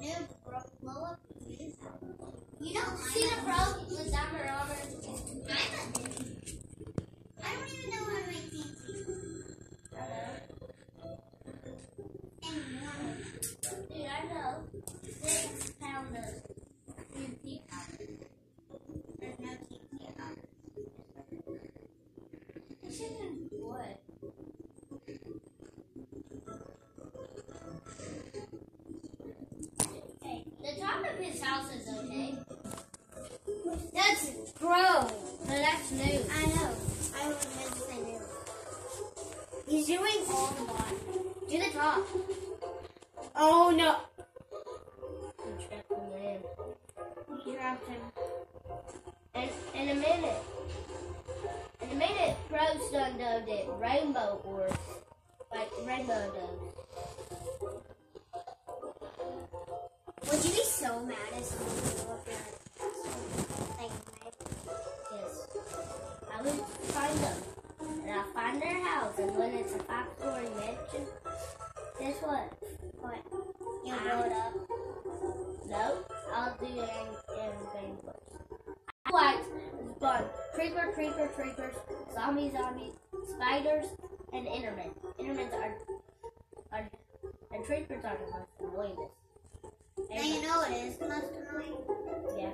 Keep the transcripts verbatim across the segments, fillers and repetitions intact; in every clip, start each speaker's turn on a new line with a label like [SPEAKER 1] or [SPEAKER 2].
[SPEAKER 1] Dude, bro, blow up his house. You don't see the pro with Summer Roberts. I'm a dude. I don't even know how to make T N T. I know. Anymore. Dude, I know. Six pounds of T N T powder. There's no T N T powder. This isn't wood. Hey, the top of his house is okay. That's grown. No, that's new. I know. I was meant to say new. He's doing all the bottom. Do the top. Oh no.
[SPEAKER 2] You trapped him in.
[SPEAKER 1] You dropped him.
[SPEAKER 2] And in a minute. In a minute, Pro's done done it. Rainbow horse. Like Rainbow does.
[SPEAKER 1] Would you be so mad if someone blew up your thing, right?
[SPEAKER 2] Yes. I would find them. And I'll find their house. And when it's a five-story mansion, guess what?
[SPEAKER 1] What? You'll blow it up?
[SPEAKER 2] Nope. I'll do anything first. I like fun. Creeper, creeper, creepers, zombie, zombies, spiders, and endermen. Endermen are, are and creepers are the most annoying.
[SPEAKER 1] Now you know it is the most annoying.
[SPEAKER 2] Yeah.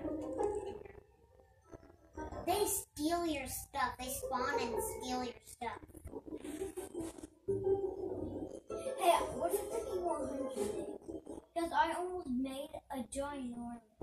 [SPEAKER 1] They steal your stuff. They spawn and steal your stuff. Hey, what's the fifty-one hundred thing? Because I almost made a giant ornament.